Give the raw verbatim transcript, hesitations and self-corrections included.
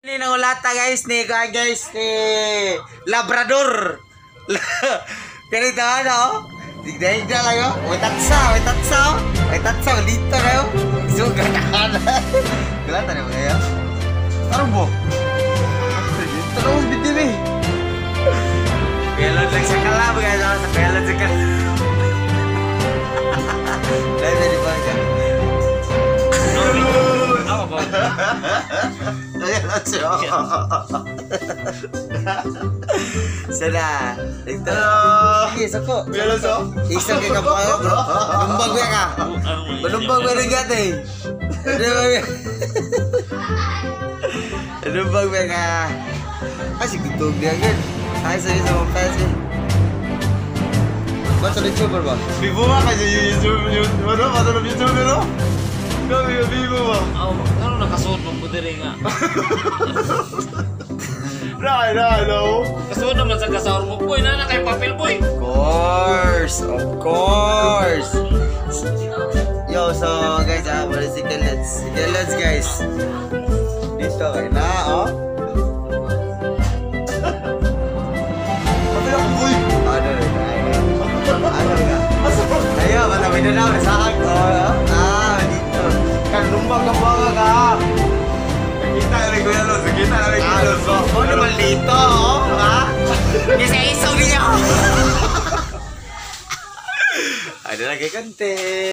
Ini nang lata guys nih kan guys nih Labrador. Ganito ano? Tignan niyo kayo. Wetatsa, wetatsa. Wetatsa dito kayo. Suga na kana. Kelihatan ya kayo? Arbo. Terus bitibi. Belon lang sa kalab guys, sa belon sa kalab. Dahil di ba ka? Ako ba? Ayan na siya. Sana. Ito. Isa ko. Meron so? Isa ka pa ako bro. Lumbag ya ka. Lumbag ba rin gati? Lumbag ba ka? Kasi gitog dia kan. Ay sa isa mo pasi. Ba't sa YouTuber ba? Vivo ba kasi YouTube yun? Ano? Ba't sa YouTuber no? Kami yung Vivo ba? Oo, ano nakasuot ng pudiri nga? Right, right, no? Kasuot naman sa kasawar mo, boy. Na na kay papel, boy. Of course, of course. Yo, so guys, ah, wala si Kelets. Si Kelets, guys. Dito kayo na, oh. Ano boy? Ano rin, ano rin, ayo, matabi na na, saan? Ah, dito. Kan lumbang ka mga ka. Kita na rin ko yan, kita na rin ko yan. Ano naman dito, oh, ha? Isa-isaw niya. Ada lagi konten.